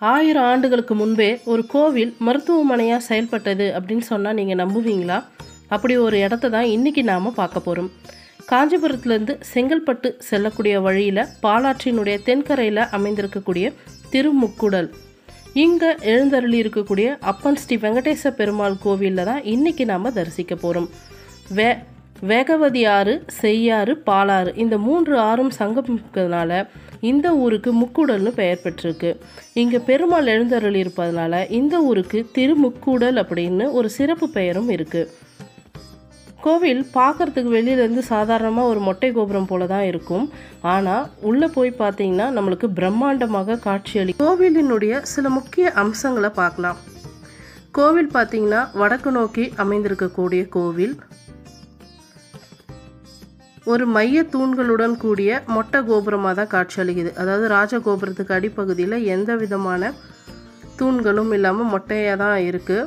1000 ஆண்டுகளுக்கு முன்பே ஒரு கோவில் மருத்துவமனையாக செயல்பட்டது அப்படின்னு சொன்னால் நீங்கள் நம்புவீங்களா? அப்படி ஒரு இடத்த தான் இன்றைக்கி நாம் பார்க்க போகிறோம். காஞ்சிபுரத்துலேருந்து செங்கல்பட்டு செல்லக்கூடிய வழியில் பாலாற்றினுடைய தென்கரையில் அமைந்திருக்கக்கூடிய திருமுக்கூடல், இங்கே எழுந்தருளி இருக்கக்கூடிய அப்பன் ஸ்ரீ வெங்கடேச பெருமாள் கோவிலில் தான் இன்றைக்கி நாம் தரிசிக்க போகிறோம். வேகவதி ஆறு, செய்யாறு, பாலாறு இந்த 3 ஆறும் சங்கமிக்கிறதுனால இந்த ஊருக்கு முக்கூடல்னு பெயர் பெற்றிருக்கு. இங்கே பெருமாள் எழுந்தருளி இருப்பதனால இந்த ஊருக்கு திருமுக்கூடல் அப்படின்னு ஒரு சிறப்பு பெயரும் இருக்குது. கோவில் பார்க்குறதுக்கு வெளியிலேருந்து சாதாரணமாக ஒரு மொட்டை கோபுரம் போல தான் இருக்கும். ஆனால் உள்ளே போய் பார்த்தீங்கன்னா நம்மளுக்கு பிரம்மாண்டமாக காட்சியளி. கோவிலினுடைய சில முக்கிய அம்சங்களை பார்க்கலாம். கோவில் பார்த்தீங்கன்னா வடக்கு நோக்கி அமைந்திருக்கக்கூடிய கோவில். ஒரு மைய தூண்களுடன் கூடிய மொட்டை கோபுரமாக தான் காட்சியளிக்குது. அதாவது ராஜகோபுரத்துக்கு அடிப்பகுதியில் எந்த விதமான தூண்களும் இல்லாமல் மொட்டையாக தான் இருக்குது.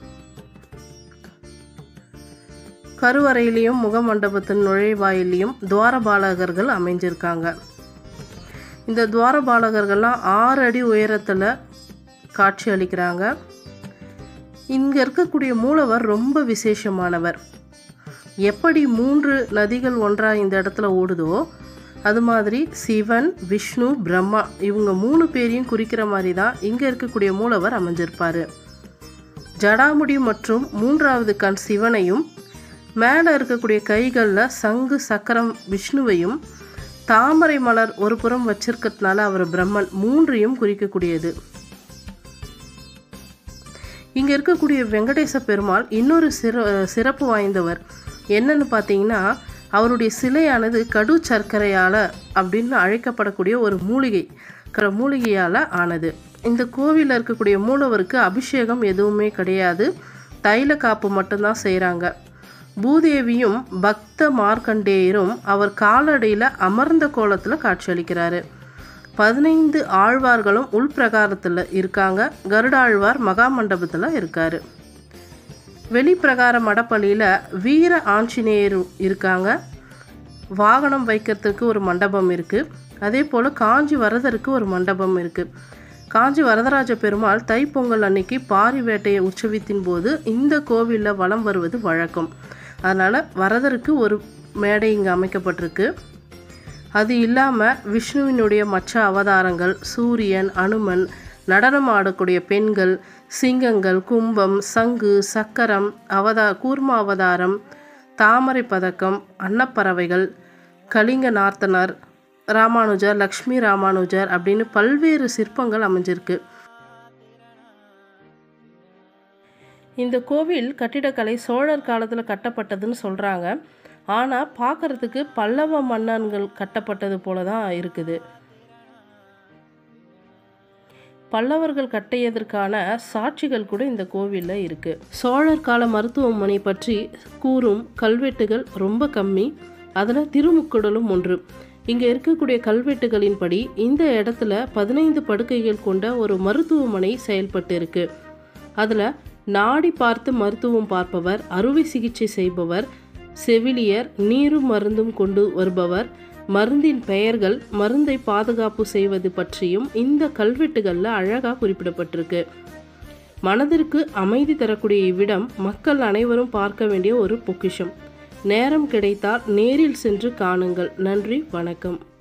கருவறையிலையும் முகமண்டபத்தின் நுழைவாயிலையும் துவாரபாலகர்கள் அமைஞ்சிருக்காங்க. இந்த துவாரபாலகர்கள்லாம் 6 அடி உயரத்தில் காட்சி அளிக்கிறாங்க. இங்கே இருக்கக்கூடிய மூலவர் ரொம்ப விசேஷமானவர். எப்படி 3 நதிகள் ஒன்றாக இந்த இடத்துல ஓடுதோ அது மாதிரி சிவன், விஷ்ணு, பிரம்மா இவங்க 3 பேரையும் குறிக்கிற மாதிரி தான் இங்கே இருக்கக்கூடிய மூலவர் அமைஞ்சிருப்பார். ஜடாமுடி மற்றும் 3வது கண் சிவனையும், மேலே இருக்கக்கூடிய கைகளில் சங்கு சக்கரம் விஷ்ணுவையும், தாமரை மலர் ஒரு புறம் வச்சிருக்கிறதுனால அவர் பிரம்மன் 3ஐயும் குறிக்கக்கூடியது. இங்கே இருக்கக்கூடிய வெங்கடேச பெருமாள் இன்னொரு சிறப்பு வாய்ந்தவர். என்னன்னு பார்த்தீங்கன்னா, அவருடைய சிலையானது கடு சர்க்கரையால் அப்படின்னு அழைக்கப்படக்கூடிய ஒரு மூலிகையால் ஆனது. இந்த கோவிலில் இருக்கக்கூடிய மூலவருக்கு அபிஷேகம் எதுவுமே கிடையாது, தைல காப்பு மட்டும்தான் செய்கிறாங்க. பூதேவியும் பக்த மார்க்கண்டேயரும் அவர் காலடியில் அமர்ந்த கோலத்தில் காட்சியளிக்கிறாரு. 15 ஆழ்வார்களும் உள்பிரகாரத்தில் இருக்காங்க. கருடாழ்வார் மகாமண்டபத்தில் இருக்கார். வெளிப்பிரகார மடப்பள்ளியில் வீர ஆஞ்சநேயர் இருக்காங்க. வாகனம் வைக்கிறதுக்கு ஒரு மண்டபம் இருக்குது. அதே போல் காஞ்சி வரதருக்கு ஒரு மண்டபம் இருக்குது. காஞ்சி வரதராஜ பெருமாள் தைப்பொங்கல் அன்னைக்கு பாரி வேட்டையை உற்சவத்தின் போது இந்த கோவிலில் வலம் வருவது வழக்கம். அதனால் வரதருக்கு ஒரு மேடை இங்கே அமைக்கப்பட்டிருக்கு. அது இல்லாமல் விஷ்ணுவினுடைய மற்ற அவதாரங்கள், சூரியன், அனுமன், நடனம் ஆடக்கூடிய பெண்கள், சிங்கங்கள், கும்பம், சங்கு, சக்கரம், கூர்ம அவதாரம், தாமரை பதக்கம், அன்னப்பறவைகள், கலிங்க நார்த்தனர், ராமானுஜர், லக்ஷ்மி ராமானுஜர் அப்படின்னு பல்வேறு சிற்பங்கள் அமைஞ்சிருக்கு. இந்த கோவில் கட்டிடக்கலை சோழர் காலத்தில் கட்டப்பட்டதுன்னு சொல்கிறாங்க. ஆனால் பார்க்குறதுக்கு பல்லவ மன்னன்கள் கட்டப்பட்டது போல தான் இருக்குது. பல்லவர்கள் கட்டியதற்கான சாட்சிகள் கூட இந்த கோவிலில் இருக்குது. சோழர் கால மருத்துவமனை பற்றி கூறும் கல்வெட்டுகள் ரொம்ப கம்மி. அதில் திருமுக்கூடலும் ஒன்று. இங்கே இருக்கக்கூடிய கல்வெட்டுகளின்படி இந்த இடத்துல 15 படுக்கைகள் கொண்ட ஒரு மருத்துவமனை செயல்பட்டு இருக்கு. அதில் நாடி பார்த்து மருத்துவம் பார்ப்பவர், அறுவை சிகிச்சை செய்பவர், செவிலியர், நீரும் மருந்தும் கொண்டு வருபவர், மருந்தின் பெயர்கள், மருந்தை பாதுகாப்பு செய்வது பற்றியும் இந்த கல்வெட்டுகளில் அழகாக குறிப்பிடப்பட்டிருக்கு. மனதிற்கு அமைதி தரக்கூடிய இவ்விடம் மக்கள் அனைவரும் பார்க்க வேண்டிய ஒரு பொக்கிஷம். நேரம் கிடைத்தால் நேரில் சென்று காணுங்கள். நன்றி, வணக்கம்.